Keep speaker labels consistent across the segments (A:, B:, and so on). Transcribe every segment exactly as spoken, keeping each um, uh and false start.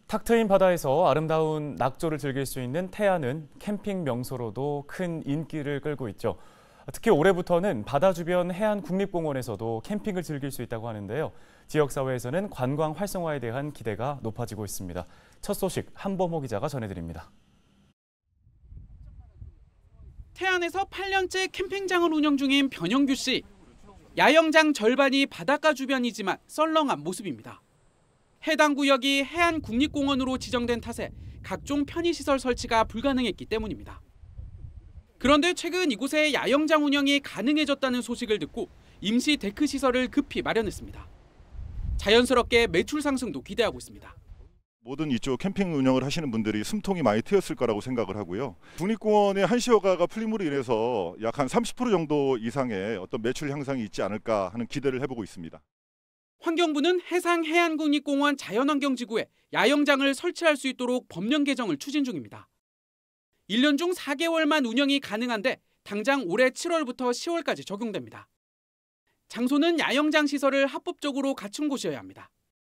A: 탁 트인 바다에서 아름다운 낙조를 즐길 수 있는 태안은 캠핑 명소로도 큰 인기를 끌고 있죠. 특히 올해부터는 바다 주변 해안 국립공원에서도 캠핑을 즐길 수 있다고 하는데요. 지역사회에서는 관광 활성화에 대한 기대가 높아지고 있습니다. 첫 소식 한범호 기자가 전해드립니다.
B: 태안에서 팔 년째 캠핑장을 운영 중인 변영규 씨. 야영장 절반이 바닷가 주변이지만 썰렁한 모습입니다. 해당 구역이 해안 국립공원으로 지정된 탓에 각종 편의시설 설치가 불가능했기 때문입니다. 그런데 최근 이곳에 야영장 운영이 가능해졌다는 소식을 듣고 임시 데크 시설을 급히 마련했습니다. 자연스럽게 매출 상승도 기대하고 있습니다.
C: 모든 이쪽 캠핑 운영을 하시는 분들이 숨통이 많이 트였을 거라고 생각을 하고요. 국립공원의 한시허가가 풀림으로 인해서 약 한 삼십 퍼센트 정도 이상의 어떤 매출 향상이 있지 않을까 하는 기대를 해보고 있습니다.
B: 환경부는 해상해안국립공원 자연환경지구에 야영장을 설치할 수 있도록 법령 개정을 추진 중입니다. 일 년 중 사 개월만 운영이 가능한데 당장 올해 칠월부터 시월까지 적용됩니다. 장소는 야영장 시설을 합법적으로 갖춘 곳이어야 합니다.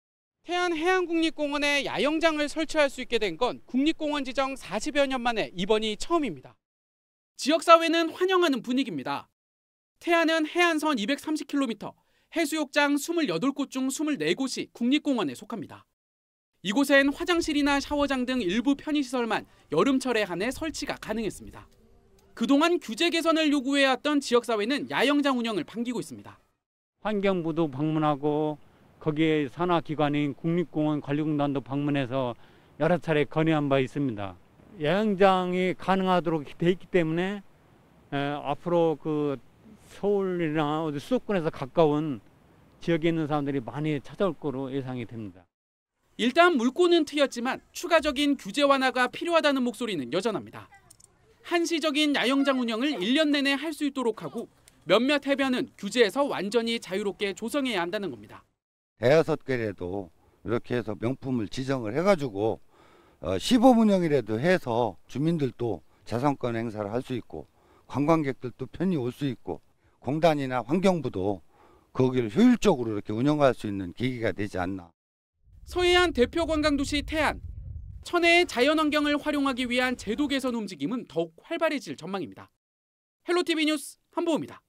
B: 태안해안국립공원에 야영장을 설치할 수 있게 된 건 국립공원 지정 사십여 년 만에 이번이 처음입니다. 지역사회는 환영하는 분위기입니다. 태안은 해안선 이백삼십 킬로미터, 해수욕장 이십팔 곳 중 이십사 곳이 국립공원에 속합니다. 이곳엔 화장실이나 샤워장 등 일부 편의시설만 여름철에 한해 설치가 가능했습니다. 그동안 규제 개선을 요구해왔던 지역사회는 야영장 운영을 반기고 있습니다.
D: 환경부도 방문하고 거기에 산하기관인 국립공원 관리공단도 방문해서 여러 차례 건의한 바 있습니다. 야영장이 가능하도록 돼 있기 때문에 에, 앞으로 그 서울이나 어디 수도권에서 가까운 지역에 있는 사람들이 많이 찾아올 거로 예상이 됩니다.
B: 일단 물꼬는 트였지만 추가적인 규제 완화가 필요하다는 목소리는 여전합니다. 한시적인 야영장 운영을 일 년 내내 할 수 있도록 하고 몇몇 해변은 규제에서 완전히 자유롭게 조성해야 한다는 겁니다.
E: 대여섯 개라도 이렇게 해서 명품을 지정을 해가지고 어, 시범 운영이라도 해서 주민들도 자성권 행사를 할 수 있고 관광객들도 편히 올 수 있고 공단이나 환경부도 거기를 효율적으로 이렇게 운영할 수 있는 계기가 되지 않나.
B: 서해안 대표 관광도시 태안. 천혜의 자연환경을 활용하기 위한 제도 개선 움직임은 더욱 활발해질 전망입니다. 헬로티비 뉴스 한보우입니다.